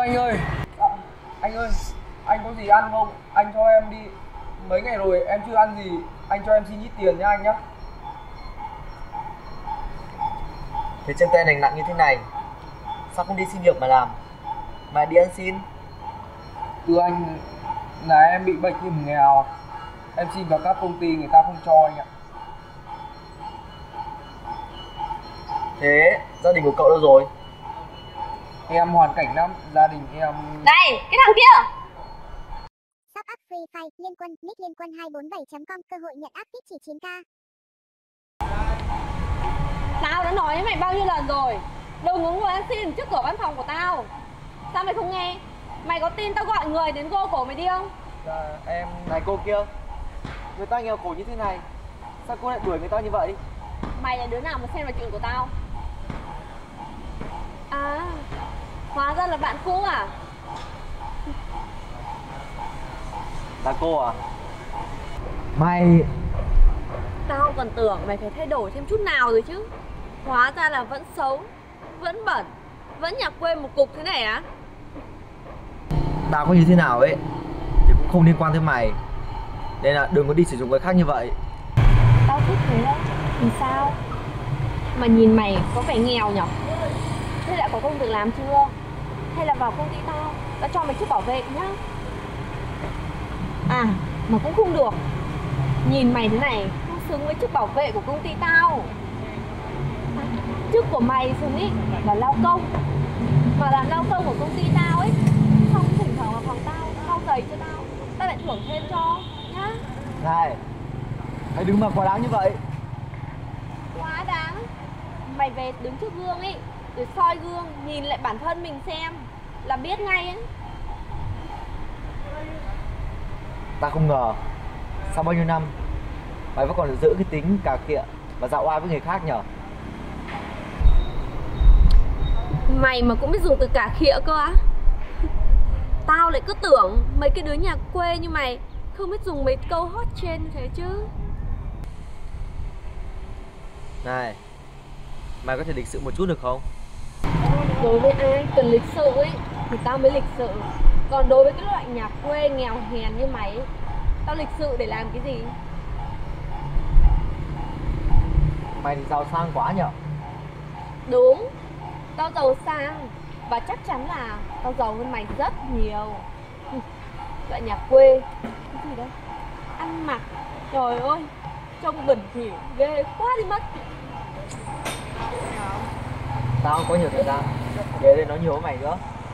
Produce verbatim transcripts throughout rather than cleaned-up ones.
Anh ơi, à, anh ơi, anh có gì ăn không? Anh cho em đi, mấy ngày rồi em chưa ăn gì. Anh cho em xin ít tiền nha anh nhá. Thế chân tay lành nặng như thế này, sao không đi xin việc mà làm, mà đi ăn xin? Thưa anh, là em bị bệnh hiểm nghèo. Em xin vào các công ty người ta không cho anh ạ. Thế gia đình của cậu đâu rồi? Em hoàn cảnh lắm, gia đình em... Này, cái thằng kia! Shop app Free Fire, Liên Quân, nick Liên Quân hai bốn bảy chấm com, cơ hội nhận áp phích chỉ chín k. Tao đã nói với mày bao nhiêu lần rồi, đừng có ngồi ăn xin trước cửa văn phòng của tao. Sao mày không nghe? Mày có tin tao gọi người đến gô cổ mày đi không? Dạ, em... Này cô kia, người ta nghèo khổ như thế này, sao cô lại đuổi người ta như vậy? Mày là đứa nào mà xen vào chuyện của tao? À, hóa ra là bạn cũ à? Là cô à? Mày... Tao còn tưởng mày phải thay đổi thêm chút nào rồi chứ. Hóa ra là vẫn xấu, vẫn bẩn, vẫn nhà quê một cục thế này á? Tao có như thế nào ấy thì cũng không liên quan tới mày, nên là đừng có đi sử dụng người khác như vậy. Tao thích thế đấy, thì sao? Mà nhìn mày có vẻ nghèo nhở? Thế đã có công việc làm chưa? Hay là vào công ty tao, tao cho mày chức bảo vệ nhá. À, mà cũng không được. Nhìn mày thế này không xứng với chức bảo vệ của công ty tao. À, chức của mày xứng ý là lao công. Mà làm lao công của công ty tao ấy, xong thỉnh thoảng vào phòng tao, lau giày cho tao, tao lại thưởng thêm cho nhá. Này, mày đừng mà quá đáng như vậy. Quá đáng. Mày về đứng trước gương ấy, rồi soi gương, nhìn lại bản thân mình xem là biết ngay ấy. Ta không ngờ sau bao nhiêu năm mày vẫn còn giữ cái tính cà khịa và dạo oai với người khác nhở? Mày mà cũng biết dùng từ cả khịa cơ á? Tao lại cứ tưởng mấy cái đứa nhà quê như mày không biết dùng mấy câu hot trend như thế chứ. Này, mày có thể lịch sự một chút được không? Đối với ai cần lịch sự ấy thì tao mới lịch sự. Còn đối với cái loại nhà quê nghèo hèn như mày ấy, tao lịch sự để làm cái gì? Mày thì giàu sang quá nhở? Đúng, tao giàu sang. Và chắc chắn là tao giàu hơn mày rất nhiều. Loại nhà quê, cái gì đấy? Ăn mặc, trời ơi, trông bẩn thỉu, ghê quá đi mất. Tao không có nhiều thời gian để đây nói nhiều với mày nữa.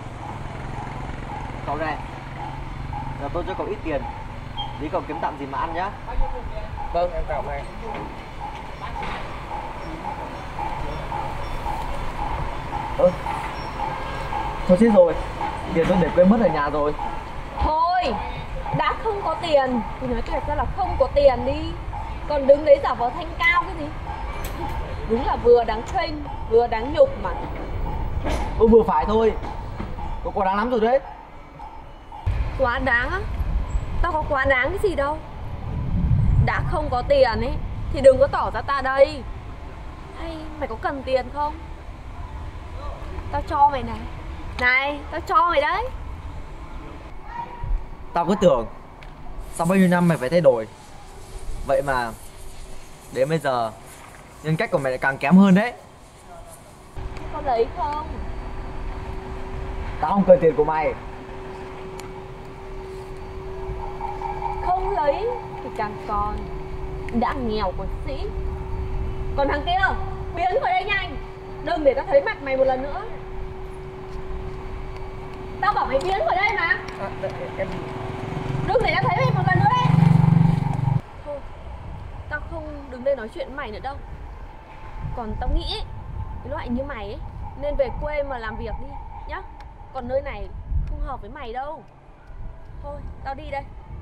Cậu này, giờ tôi cho cậu ít tiền, để cậu kiếm tạm gì mà ăn nhá. Vâng, em cảm ơn anh. Ơ, thôi chết rồi, tiền tôi để quên mất ở nhà rồi. Thôi, đã không có tiền thì nói tuyệt ra là không có tiền đi. Còn đứng đấy giả vờ thanh cao cái gì? Đúng là vừa đáng khinh, vừa đáng nhục mà. Ừ, vừa phải thôi, cậu quá đáng lắm rồi đấy. Quá đáng á? Tao có quá đáng cái gì đâu. Đã không có tiền ấy thì đừng có tỏ ra ta đây. Hay mày có cần tiền không? Tao cho mày này. Này, tao cho mày đấy. Tao cứ tưởng sau bao nhiêu năm mày phải thay đổi, vậy mà đến bây giờ nhân cách của mày lại càng kém hơn đấy. Có lấy không? Tao không cần tiền của mày. Không lấy thì càng còn. Đã nghèo còn sĩ. Còn thằng kia, biến khỏi đây nhanh. Đừng để tao thấy mặt mày một lần nữa. Tao bảo mày biến khỏi đây mà. À, em... Đừng để tao thấy mày một lần nữa đấy. Thôi, tao không đứng đây nói chuyện với mày nữa đâu. Còn tao nghĩ ấy, cái loại như mày ấy nên về quê mà làm việc đi nhá. Còn nơi này không hợp với mày đâu. Thôi, tao đi đây.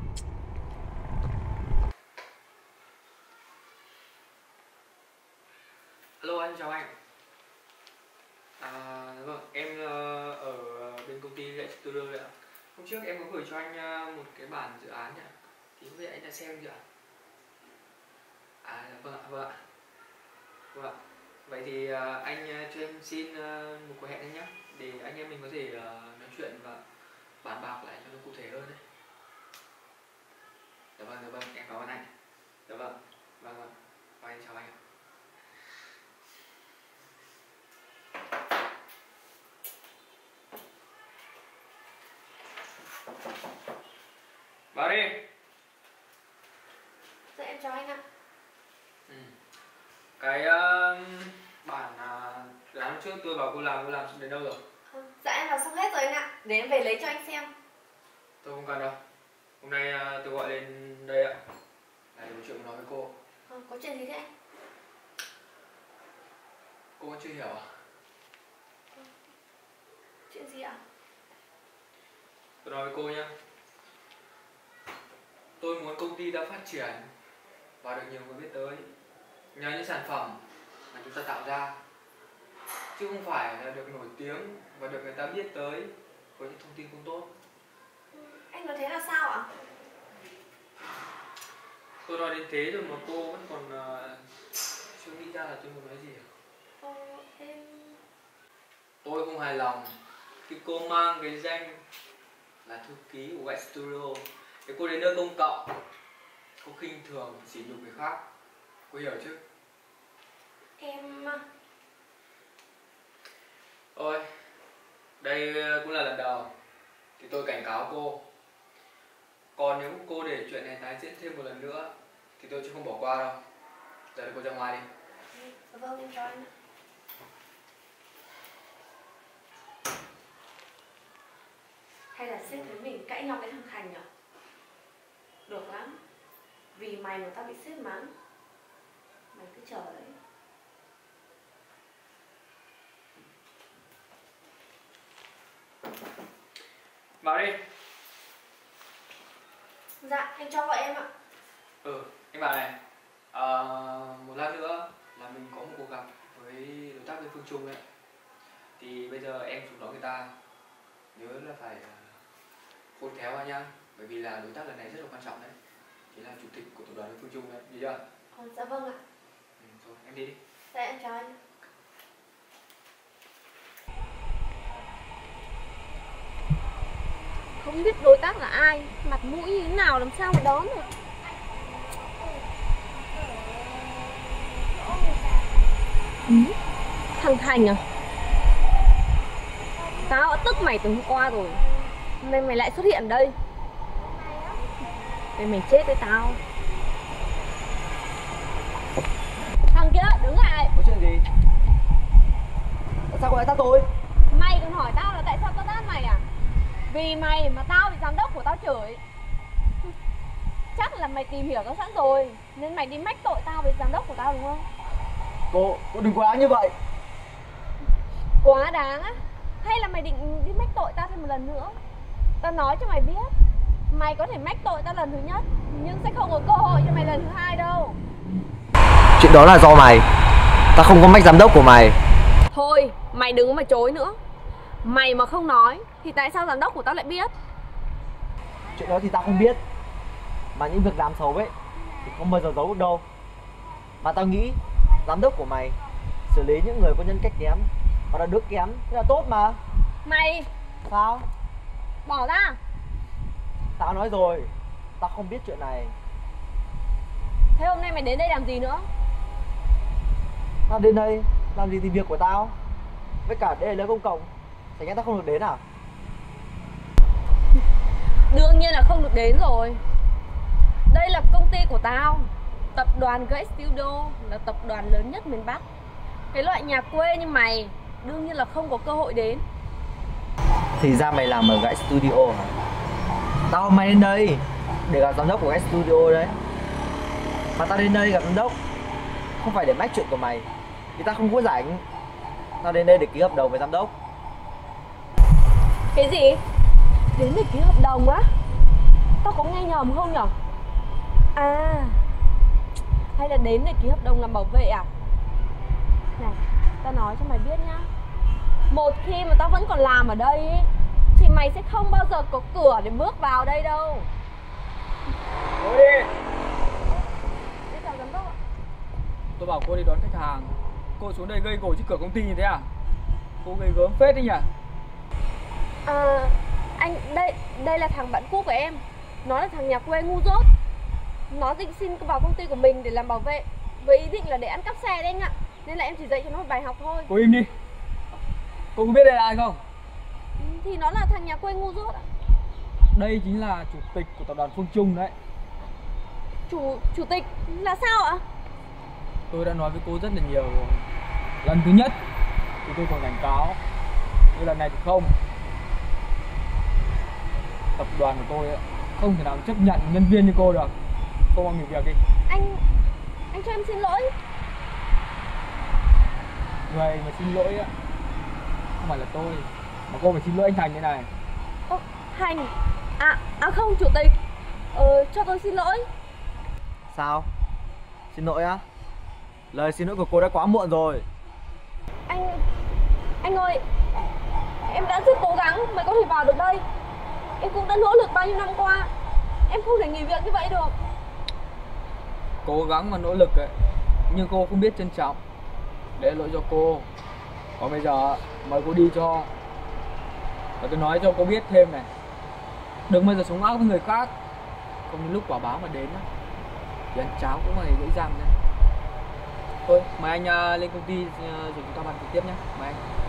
Alo, anh chào anh. À, vâng, em ờ, ở bên công ty Lệ Studio đấy ạ. Hôm trước em có gửi cho anh ờ, một cái bản dự án ạ. Thì không biết anh đã xem chưa ạ? À, vâng ạ, vâng ạ. Vâng ạ. Vậy thì ờ, anh ờ, cho em xin ờ, một cuộc hẹn anh nhé. để anh em mình có thể uh, nói chuyện và bàn bạc lại cho nó cụ thể hơn đấy. Dạ vâng, dạ vâng, em cảm ơn anh. Dạ vâng, vâng vâng, và em chào anh ạ. Vào đi. Dạ em chào anh ạ. Ừ. Cái uh, bản uh, dự án trước tôi bảo cô làm, cô làm đến đâu rồi? Dạ em làm xong hết rồi anh ạ. Để em về lấy cho anh xem. Tôi không cần đâu. Hôm nay uh, tôi gọi lên đây ạ, là để có chuyện nói với cô. À, có chuyện gì thế anh? Cô vẫn chưa hiểu à? Chuyện gì ạ? Tôi nói với cô nhé. Tôi muốn công ty ta phát triển và được nhiều người biết tới nhờ những sản phẩm mà chúng ta tạo ra, chứ không phải là được nổi tiếng và được người ta biết tới với những thông tin không tốt. Anh nói thế là sao ạ? Tôi nói đến thế rồi mà cô vẫn còn uh, chưa nghĩ ra là tôi muốn nói gì à? Ờ, em... Tôi không hài lòng khi cô mang cái danh là thư ký của White Studio để cô đến nơi công cộng, cô khinh thường sỉ nhục người khác. Cô hiểu chứ? Em... Ôi, đây cũng là lần đầu thì tôi cảnh cáo cô. Còn nếu cô để chuyện này tái diễn thêm một lần nữa thì tôi sẽ không bỏ qua đâu. Giờ thì cô ra ngoài đi. Vâng, em chào anh. Hay là sếp với mình cãi nhau cái thằng Thành nhỉ? Được lắm. Vì mày mà tao bị sếp mắng. Mày cứ chờ đấy. Vào đi. Dạ, anh cho gọi em ạ. Ừ, anh bảo này, à, một lát nữa là mình có một cuộc gặp với đối tác bên Phương Trung đấy. Thì bây giờ em xuống đó người ta nhớ là phải khôn khéo ra nhá, bởi vì là đối tác lần này rất là quan trọng đấy, chỉ là chủ tịch của tập đoàn bên Phương Trung đấy, hiểu chưa? Ờ, dạ vâng ạ. Ừ, thôi em đi đi. Dạ em chào anh. Không biết đối tác là ai, mặt mũi như thế nào làm sao mà đón được. Ừ? Thằng Thành à? Tao đã tức mày từ hôm qua rồi, hôm nay mày lại xuất hiện ở đây. Mày mày chết với tao. Thằng kia đứng lại. Có chuyện gì? Tại sao cô lại tát tôi? Mày còn hỏi tao là tại sao tao tát mày à? Vì mày mà tao bị giám đốc của tao chửi. Chắc là mày tìm hiểu tao sẵn rồi, nên mày đi mách tội tao với giám đốc của tao đúng không? Cô, cô đừng quá như vậy. Quá đáng á? Hay là mày định đi mách tội tao thêm một lần nữa? Tao nói cho mày biết, mày có thể mách tội tao lần thứ nhất, nhưng sẽ không có cơ hội cho mày lần thứ hai đâu. Chuyện đó là do mày. Tao không có mách giám đốc của mày. Thôi, mày đừng có mà chối nữa. Mày mà không nói thì tại sao giám đốc của tao lại biết? Chuyện đó thì tao không biết. Mà những việc làm xấu ấy thì không bao giờ giấu được đâu. Mà tao nghĩ giám đốc của mày xử lý những người có nhân cách kém hoặc là đức kém thế là tốt mà. Mày Sao? bỏ ra. Tao nói rồi, tao không biết chuyện này. Thế hôm nay mày đến đây làm gì nữa? Tao đến đây làm gì thì việc của tao. Với cả đây là nơi công cộng, chẳng nhẽ tao không được đến à? Đương nhiên là không được đến rồi. Đây là công ty của tao. Tập đoàn Great Studio là tập đoàn lớn nhất miền Bắc. Cái loại nhà quê như mày đương nhiên là không có cơ hội đến. Thì ra mày làm ở Gãi Studio hả? Tao hôm nay đến đây để gặp giám đốc của Gãi Studio đấy. Mà tao đến đây gặp giám đốc không phải để mách chuyện của mày, thì tao không có rảnh. Tao đến đây để ký hợp đồng với giám đốc. Cái gì? Đến để ký hợp đồng á? Tao có nghe nhầm không nhở? À, hay là đến để ký hợp đồng làm bảo vệ à? Này, tao nói cho mày biết nhá. Một khi mà tao vẫn còn làm ở đây ý, thì mày sẽ không bao giờ có cửa để bước vào đây đâu. Cô đi. Thế chào giám đốc ạ. Tôi bảo cô đi đón khách hàng, cô xuống đây gây gổ trước cửa công ty như thế à? Cô gây gớm phết đấy nhỉ? À, anh, đây đây là thằng bạn cũ của em. Nó là thằng nhà quê ngu dốt. Nó định xin vào công ty của mình để làm bảo vệ với ý định là để ăn cắp xe đấy anh ạ. Nên là em chỉ dạy cho nó một bài học thôi. Cô im đi. Cô có biết đây là ai không? Thì nó là thằng nhà quê ngu dốt ạ. Đây chính là chủ tịch của tập đoàn Phương Trung đấy. Chủ chủ tịch là sao ạ? Tôi đã nói với cô rất là nhiều rồi. Lần thứ nhất thì tôi còn cảnh cáo, nhưng lần này thì không. Tập đoàn của tôi ấy, không thể nào chấp nhận nhân viên như cô được. Cô mau nghỉ việc đi. Anh anh cho em xin lỗi. Người mà xin lỗi á không phải là tôi, mà cô phải xin lỗi anh Thành như này. Ô, Hành à à không, chủ tịch, ờ, cho tôi xin lỗi. Sao? Xin lỗi á? Lời xin lỗi của cô đã quá muộn rồi. Anh anh ơi, em đã rất cố gắng mới có thể vào được đây. Em cũng đã nỗ lực bao nhiêu năm qua. Em không thể nghỉ việc như vậy được. Cố gắng và nỗ lực ấy, nhưng cô không biết trân trọng. Để lỗi cho cô. Còn bây giờ mời cô đi cho. Và tôi nói cho cô biết thêm này, đừng bao giờ sống ác với người khác. Không đến lúc quả báo mà đến á, thì ăn cháo cũng là gãy răng đấy. Thôi mời anh uh, lên công ty uh, rồi chúng ta bàn trực tiếp nhé. Mời anh.